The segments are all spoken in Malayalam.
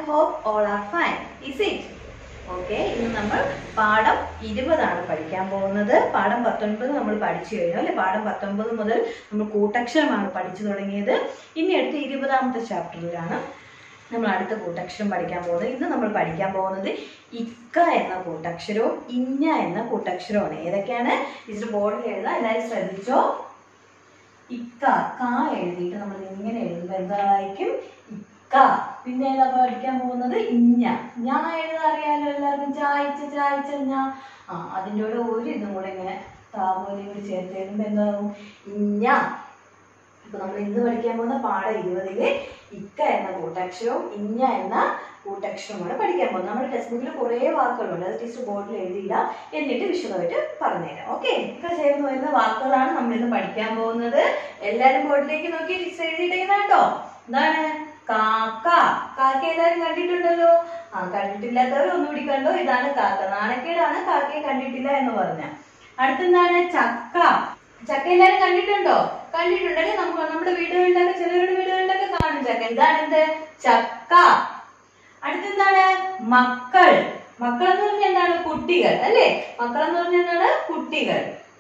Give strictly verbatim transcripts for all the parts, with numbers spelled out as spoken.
hope all are fine. Is it? Okay, ഇന്ന് നമ്മൾ പാഠം ഇരുപതാണ് പഠിക്കാൻ പോകുന്നത്. പാഠം പത്തൊൻപത് നമ്മൾ പഠിച്ചു കഴിഞ്ഞു അല്ലെ. പാഠം പത്തൊൻപത് മുതൽ നമ്മൾ കൂട്ടക്ഷരമാണ് പഠിച്ചു തുടങ്ങിയത്. ഇനി അടുത്ത ഇരുപതാമത്തെ ചാപ്റ്ററിലാണ് നമ്മൾ അടുത്ത കൂട്ടക്ഷരം പഠിക്കാൻ പോകുന്നത്. ഇന്ന് നമ്മൾ പഠിക്കാൻ പോകുന്നത് ഇക്ക എന്ന കൂട്ടക്ഷരവും ഇഞ്ഞ എന്ന കൂട്ടക്ഷരവുമാണ്. ഏതൊക്കെയാണ് ടീച്ചർ ബോർഡിൽ എഴുതാം, എല്ലാവരും ശ്രദ്ധിച്ചോ. ഇക്ക ക എഴുതിയിട്ട് നമ്മൾ ഇങ്ങനെ എഴുതുമ്പോൾ എന്തായിരിക്കും? ഇക്ക. പിന്നെ ഏതാ പഠിക്കാൻ പോകുന്നത്? ഇഞ്ഞ. ഞാൻ എഴുതാൻ അറിയാലോ എല്ലാവർക്കും, ചായച്ച ചായച്ച ഞാ. ആ അതിൻ്റെ കൂടെ ഒരു ഇതും കൂടെ ഇങ്ങനെ താപോലെയും കൂടി ചേർത്ത് എഴുതുമ്പോൾ എന്താകും? ഇഞ്ഞ. ഇപ്പൊ നമ്മൾ ഇന്ന് പഠിക്കാൻ പോകുന്ന പാഠം ഇരുപതില് ഇക്ക എന്ന കൂട്ടക്ഷരവും ഇഞ്ഞ എന്ന കൂട്ടക്ഷരവുമാണ് പഠിക്കാൻ പോകുന്നത്. നമ്മുടെ ടെക്സ്റ്റ് ബുക്കിൽ കുറേ വാക്കുകളുണ്ട്, അത് ടീച്ചർ ബോർഡിൽ എഴുതിയില്ല, എന്നിട്ട് വിശദമായിട്ട് പറഞ്ഞുതരാം. ഓക്കെ, ഇക്ക ചേർന്ന് വരുന്ന വാക്കുകളാണ് നമ്മൾ ഇന്ന് പഠിക്കാൻ പോകുന്നത്. എല്ലാവരും ബോർഡിലേക്ക് നോക്കി ടീച്ചർ എഴുതിയിട്ടേക്കുന്ന കേട്ടോ. എന്താണ്? കാക്ക. കാക്ക എല്ലാവരും കണ്ടിട്ടുണ്ടല്ലോ. ആ കണ്ടിട്ടില്ലാത്തവർ ഒന്നുകൂടി കണ്ടോ. ഇതാണ് കാക്ക. നാണക്കേടാണ് കാക്കയെ കണ്ടിട്ടില്ല എന്ന് പറഞ്ഞ. അടുത്തെന്താണ്? ചക്ക. ചക്ക എല്ലാവരും കണ്ടിട്ടുണ്ടോ? കണ്ടിട്ടുണ്ടെങ്കിൽ നമുക്ക് നമ്മുടെ വീടുകളിലൊക്കെ ചിലരുടെ വീടുകളിലൊക്കെ കാണും ചക്ക. ഇതാണ് എന്ത്? ചക്ക. അടുത്തെന്താണ്? മക്കൾ. മക്കൾ എന്ന് പറഞ്ഞാൽ എന്താണ്? കുട്ടികൾ അല്ലെ. മക്കൾ എന്ന് പറഞ്ഞാൽ എന്താണ്? കുട്ടികൾ.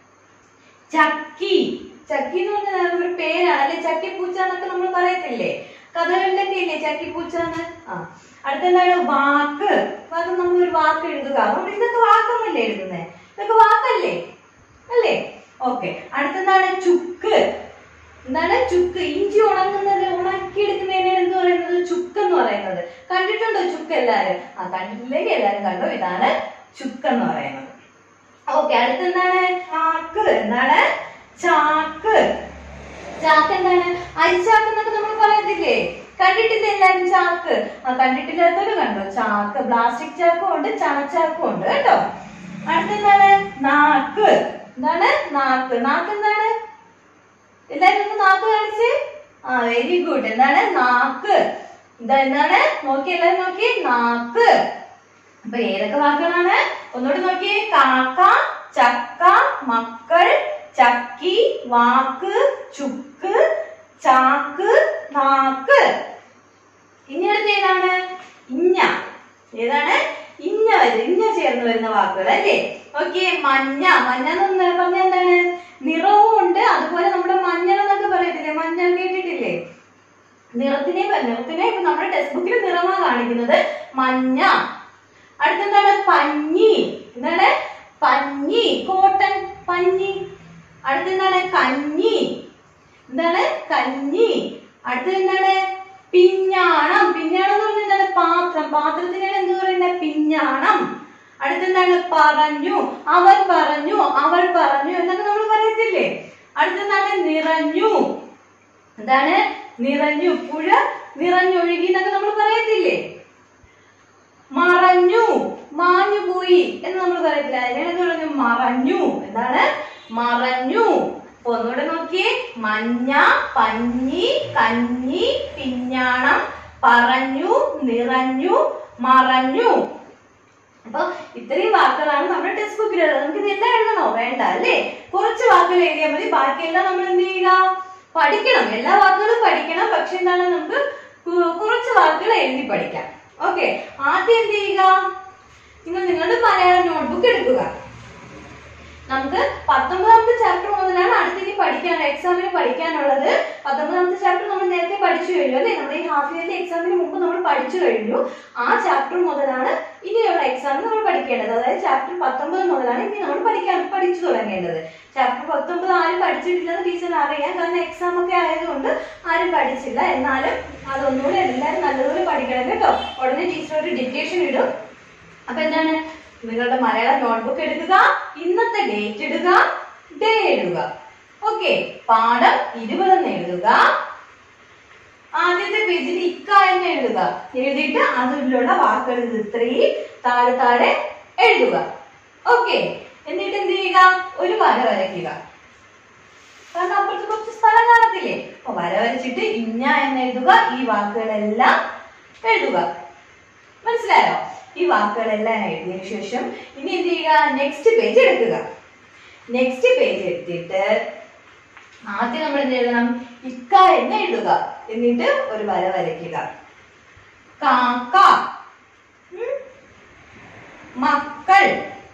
ചക്കി. ചക്കി എന്ന് പറഞ്ഞാൽ ഒരു പേരാണ് അല്ലെ. ചക്കിപ്പൂച്ച എന്നൊക്കെ നമ്മൾ പറയത്തില്ലേ കഥകളിലൊക്കെ ഇല്ലേ ചക്കിപ്പൂച്ചാന്ന്. ആ അടുത്തെന്താണ്? വാക്ക്. വാക്ക് നമ്മളൊരു വാക്ക് എഴുതുക. അതുകൊണ്ട് ഇതൊക്കെ വാക്കൊന്നല്ലേ എഴുതുന്നേ, ഇതൊക്കെ വാക്കല്ലേ അല്ലേ. ഓക്കെ, അടുത്തെന്താണ്? ചുക്ക്. എന്താണ്? ചുക്ക്. ഇഞ്ചി ഉണങ്ങുന്നത് ഉണക്കിയെടുക്കുന്നതിന് എന്ത് പറയുന്നത്? ചുക്ക് എന്ന് പറയുന്നത്. കണ്ടിട്ടുണ്ടോ ചുക്ക് എല്ലാരും? ആ കണ്ടിട്ടില്ലെങ്കിൽ എല്ലാരും കണ്ടോ. ഇതാണ് ചുക്ക് എന്ന് പറയുന്നത്. ഓക്കെ, അടുത്തെന്താണ്? ചാക്ക്. എന്താണ്? ചാക്ക്. ചാക്ക് എന്താണ്? അരിച്ചാക്ക് എന്നൊക്കെ നമ്മൾ പറയത്തില്ലേ, കണ്ടിട്ടില്ലേ എല്ലാരും ചാക്ക്? ആ കണ്ടിട്ടില്ലാത്തവര് കണ്ടോ ചാക്ക്. പ്ലാസ്റ്റിക് ചാക്കും ഉണ്ട്, ചണച്ചാക്കും ഉണ്ട് കേട്ടോ. അടുത്തെന്താണ്? നാക്ക്. എന്താണ്? നാക്ക്. നാക്ക് എന്താണ്? എല്ലാരും ഒന്ന് നാക്ക് കാണിച്ച്. ആ വെരി ഗുഡ്. എന്താണ്? നാക്ക്. ഇതാ എന്താണ്? നോക്കി എല്ലാരും നോക്കി. നാക്ക്. അപ്പൊ ഏതൊക്കെ വാക്കുകളാണ്? ഒന്നുകൂടി നോക്കിയേ. കാക്ക, ചക്ക, മക്കൾ, ചക്കി, വാക്ക്, ചുക്ക്, ചാക്ക്, നാക്ക്. ഇനി അടുത്ത് ഏതാണ്? ഇഞ്ഞ. ഏതാണ്? ഇഞ്ഞ വരും. ഇഞ്ഞ ചേർന്ന് വരുന്ന വാക്കുകൾ അല്ലേ. ഓക്കെ, മഞ്ഞ. മഞ്ഞ എന്ന് പറഞ്ഞാൽ എന്താണ്? നിറവും ഉണ്ട്, അതുപോലെ നമ്മുടെ മഞ്ഞൾ എന്നൊക്കെ പറയത്തില്ലേ, മഞ്ഞൾ കേട്ടിട്ടില്ലേ? നിറത്തിനെ നിറത്തിനെ ഇപ്പൊ നമ്മുടെ ടെക്സ്റ്റ് ബുക്കിൽ നിറമാ കാണിക്കുന്നത്. മഞ്ഞ. അടുത്തെന്താണ്? പഞ്ഞി. എന്താണ്? പഞ്ഞി. കോട്ടൺ പഞ്ഞി. അടുത്തെന്താണ്? കഞ്ഞി. എന്താണ്? കഞ്ഞി. അടുത്തത് എന്താണ്? പിഞ്ഞാണം. പിഞ്ഞാണം എന്ന് പറഞ്ഞാൽ എന്താണ്? പാത്രം. പാത്രത്തിനാണ് എന്ത് പറയുന്നത്? പിഞ്ഞാണം. അടുത്തെന്താണ്? പറഞ്ഞു. അവൻ പറഞ്ഞു, അവൾ പറഞ്ഞു എന്നൊക്കെ നമ്മൾ പറയത്തില്ലേ. അടുത്തെന്താണ്? നിറഞ്ഞു. എന്താണ്? നിറഞ്ഞു. പുഴ നിറഞ്ഞൊഴുകി എന്നൊക്കെ നമ്മൾ പറയത്തില്ലേ. മറഞ്ഞു. മാഞ്ഞു പോയി എന്ന് നമ്മൾ പറയത്തില്ല, അതിനാണ് പറഞ്ഞു മറഞ്ഞു. എന്താണ്? മറഞ്ഞു. അപ്പൊ ഒന്നുകൂടെ നോക്കിയേ. മഞ്ഞ, പഞ്ഞി, കഞ്ഞി, പിഞ്ഞാണം, പറഞ്ഞു, നിറഞ്ഞു, മറഞ്ഞു. അപ്പൊ ഇത്രയും വാക്കുകളാണ് നമ്മുടെ ടെക്സ്റ്റ് ബുക്കിലുള്ളത്. നമുക്ക് ഇത് എല്ലാം എഴുതണോ? വേണ്ട അല്ലേ. കുറച്ച് വാക്കുകൾ എഴുതിയാൽ മതി. ബാക്കിയെല്ലാം നമ്മൾ എന്ത് ചെയ്യുക? പഠിക്കണം. എല്ലാ വാക്കുകളും പഠിക്കണം. പക്ഷെ എന്താണ്? നമുക്ക് കുറച്ച് വാക്കുകൾ എഴുതി പഠിക്കാം. ഓക്കെ, ആദ്യം എന്ത് ചെയ്യുക? നിങ്ങൾ നിങ്ങളുടെ മലയാളം നോട്ട്ബുക്ക് എടുക്കുക. നമുക്ക് പത്തൊമ്പതാമത്തെ ചാപ്റ്റർ മുതലാണ് അടുത്തിനി പഠിക്കാൻ എക്സാമിന് പഠിക്കാനുള്ളത്. പത്തൊമ്പതാമത്തെ ചാപ്റ്റർ നമ്മൾ നേരത്തെ പഠിച്ചു കഴിഞ്ഞു അല്ലെ. നമ്മുടെ ഈ ഹാഫ് ഇയർലി എക്സാമിന് മുമ്പ് നമ്മൾ പഠിച്ചു കഴിഞ്ഞു. ആ ചാപ്റ്റർ മുതലാണ് ഇനിയുള്ള എക്സാമിന് നമ്മൾ പഠിക്കേണ്ടത്. അതായത് ചാപ്റ്റർ പത്തൊമ്പത് മുതലാണ് ഇനി നമ്മൾ പഠിക്കാൻ പഠിച്ചു തുടങ്ങേണ്ടത്. ചാപ്റ്റർ പത്തൊമ്പത് ആരും പഠിച്ചിട്ടില്ലെന്ന് ടീച്ചറിന് അറിയാം, കാരണം എക്സാം ഒക്കെ ആയതുകൊണ്ട് ആരും പഠിച്ചില്ല. എന്നാലും അതൊന്നുകൂടെ എല്ലാവരും നല്ലതുപോലെ പഠിക്കണം കേട്ടോ. ഉടനെ ടീച്ചർ ഒരു ഡിക്റ്റേഷൻ ഇടും. അപ്പൊ എന്താണ്? നിങ്ങളുടെ മലയാളം നോട്ട്ബുക്ക് എടുക്കുക, ഇന്നത്തെ ഡേറ്റ് ഇടുക, ഡേ എഴുതുക. ഓക്കെ, പാഠം ഇരുപതെന്ന് എഴുതുക. ആദ്യത്തെ പേജിൽ ഇക്ക എന്ന് എഴുതുക. എഴുതിയിട്ട് അതിലുള്ള വാക്കുകൾ ഇത്രയും താഴെ താഴെ എഴുതുക. ഓക്കെ, എന്നിട്ട് എന്ത് ചെയ്യുക? ഒരു വര വരയ്ക്കുക. കാരണം അപ്പുറത്ത് കുറച്ച് സ്ഥലം കാണത്തില്ലേ. അപ്പൊ വര വരച്ചിട്ട് ഇഞ്ഞ എന്ന് എഴുതുക. ഈ വാക്കുകളെല്ലാം എഴുതുക. മനസ്സിലായോ? ഈ വാക്കുകളെല്ലാം എഴുതിയതിനു ശേഷം ഇനി എന്ത് ചെയ്യുക? നെക്സ്റ്റ് പേജ് എടുക്കുക. നെക്സ്റ്റ് പേജ് എടുത്തിട്ട് ആദ്യം നമ്മൾ എന്ത് എഴുതണം? ഇക്ക എന്ന് എഴുതുക. എന്നിട്ട് ഒരു വര വരയ്ക്കുക. കാക്ക, മക്കൾ,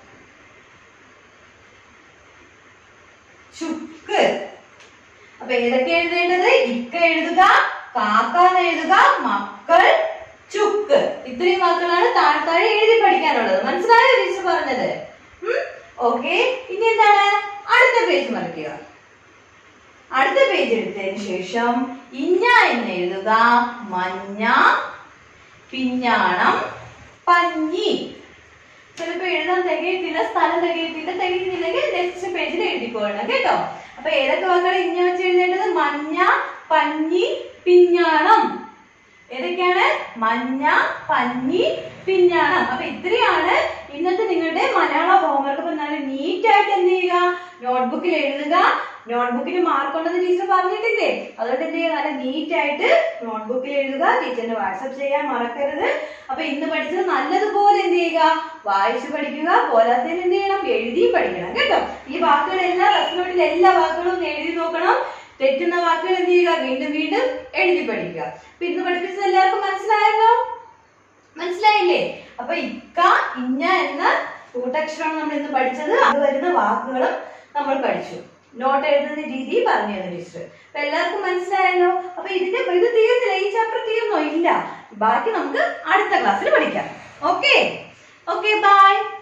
ചുക്ക്. അപ്പൊ ഏതൊക്കെ എഴുതേണ്ടത്? ഇക്ക എഴുതുക, കാക്ക എഴുതുക, മക്കൾ, ചുക്ക്. ഇത്രയും വാക്കുകളാണ് താഴെ താഴെ എഴുതി പഠിക്കാനുള്ളത്. മനസ്സിലായോ ടീച്ചർ പറഞ്ഞത്? ഓക്കെ. ഇനി എന്താണ്? അടുത്ത പേജ് മറിക്കുക. അടുത്ത പേജ് എടുത്തതിന് ശേഷം ഇഞ്ഞ എന്ന് എഴുതുക. മഞ്ഞ, പിഞ്ഞാണം, പഞ്ഞി. ചിലപ്പോ എഴുതാൻ തികയത്തില്ല, സ്ഥലം തികയത്തില്ല. തികയുന്നില്ലെങ്കിൽ നെക്സ്റ്റ് പേജിൽ എഴുതിക്കോളണം കേട്ടോ. അപ്പൊ ഏതൊക്കെ വാക്കുകൾ ഇഞ്ഞ വെച്ച് എഴുതേണ്ടത്? മഞ്ഞ, പഞ്ഞി, പിഞ്ഞാണം. ഏതൊക്കെയാണ്? മഞ്ഞ, പഞ്ഞി, പിഞ്ഞാണം. അപ്പൊ ഇത്രയാണ് ഇന്നത്തെ നിങ്ങളുടെ മലയാള ഹോംവർക്ക്. അപ്പൊ നല്ല നീറ്റ് ആയിട്ട് എന്ത് ചെയ്യുക? നോട്ട്ബുക്കിൽ എഴുതുക. നോട്ട്ബുക്കിന് മാർക്ക് ഉണ്ടെന്ന് ടീച്ചർ പറഞ്ഞിട്ടില്ലേ? അതുകൊണ്ട് എന്ത് ചെയ്യുക? നല്ല നീറ്റ് ആയിട്ട് നോട്ട്ബുക്കിൽ എഴുതുക. ടീച്ചറിന് വാട്സപ്പ് ചെയ്യാൻ മറക്കരുത്. അപ്പൊ ഇന്ന് പഠിച്ചത് നല്ലതുപോലെ എന്ത് ചെയ്യുക? വായിച്ചു പഠിക്കുക. പോരാത്തതിന് എന്ത് ചെയ്യണം? എഴുതി പഠിക്കണം കേട്ടോ. ഈ വാക്കുകളെല്ലാം റഫ് നോട്ടിൽ എല്ലാ വാക്കുകളും ഒന്ന് എഴുതി നോക്കണം. തെറ്റുന്ന വാക്കുകൾ എന്ത് ചെയ്യുക? വീണ്ടും വീണ്ടും എഴുതി പഠിക്കുക. അപ്പൊ ഇന്ന് പഠിപ്പിച്ചത് എല്ലാവർക്കും മനസ്സിലായല്ലോ? മനസ്സിലായില്ലേ? അപ്പൊ ഇക്ക, ഇഞ്ഞ എന്ന കൂട്ടക്ഷരമാണ് നമ്മൾ ഇന്ന് പഠിച്ചത്. അത് വരുന്ന വാക്കുകളും നമ്മൾ പഠിച്ചു. നോട്ട് എഴുതുന്ന രീതി പറഞ്ഞു തന്നു ടീച്ചർ. അപ്പൊ എല്ലാവർക്കും മനസ്സിലായല്ലോ? അപ്പൊ ഇതിന്റെ ഇത് തീർന്നില്ല. ഈ ചാപ്റ്റർ തീർന്നോ? ഇല്ല. ബാക്കി നമുക്ക് അടുത്ത ക്ലാസ്സിൽ പഠിക്കാം. Okay okay by.